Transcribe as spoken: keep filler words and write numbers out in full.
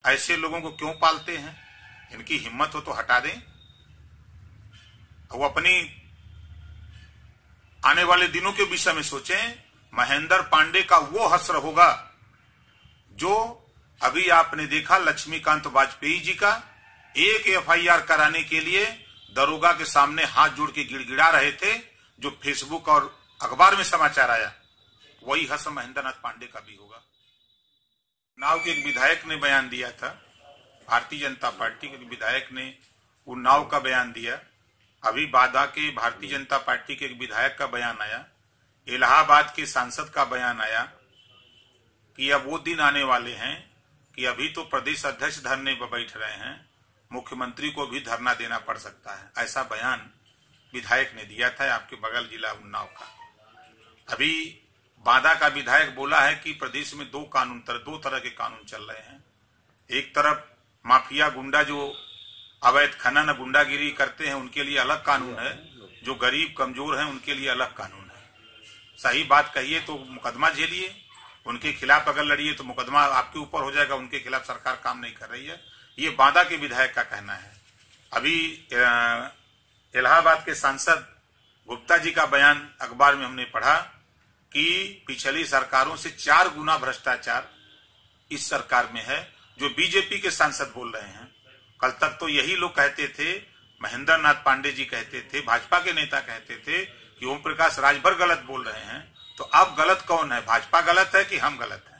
ऐसे लोगों को क्यों पालते हैं? इनकी हिम्मत हो तो हटा दें। वो अपनी आने वाले दिनों के विषय में सोचें। महेंद्र पांडे का वो हश्र होगा जो अभी आपने देखा लक्ष्मीकांत वाजपेयी जी का एक एफ आई आर कराने के लिए दरोगा के सामने हाथ जोड़ के गिड़गिड़ा रहे थे, जो फेसबुक और अखबार में समाचार आया। वही हश्र महेंद्र नाथ पांडे का भी होगा। नाव के एक विधायक ने बयान दिया था, भारतीय जनता पार्टी के विधायक ने वो नाव का बयान दिया। अभी बादा के भारतीय जनता पार्टी के एक विधायक का बयान आया, इलाहाबाद के सांसद का बयान आया कि अब वो दिन आने वाले हैं कि अभी तो प्रदेश अध्यक्ष धरने पर बैठ रहे हैं, मुख्यमंत्री को भी धरना देना पड़ सकता है। ऐसा बयान विधायक ने दिया था आपके बगल जिला उन्नाव का। अभी बादा का विधायक बोला है कि प्रदेश में दो कानून तर, दो तरह के कानून चल रहे हैं। एक तरफ माफिया गुंडा जो अवैध खनन गुंडागिरी करते हैं उनके लिए अलग कानून है, जो गरीब कमजोर हैं उनके लिए अलग कानून है। सही बात कहिए तो मुकदमा झेलिए, उनके खिलाफ अगर लड़िए तो मुकदमा आपके ऊपर हो जाएगा, उनके खिलाफ सरकार काम नहीं कर रही है। ये बादा के विधायक का कहना है। अभी इलाहाबाद के सांसद गुप्ता जी का बयान अखबार में हमने पढ़ा कि पिछली सरकारों से चार गुना भ्रष्टाचार इस सरकार में है, जो बीजेपी के सांसद बोल रहे हैं। कल तक तो यही लोग कहते थे, महेंद्र नाथ पांडे जी कहते थे, भाजपा के नेता कहते थे कि ओम प्रकाश राजभर गलत बोल रहे हैं। तो अब गलत कौन है? भाजपा गलत है कि हम गलत हैं?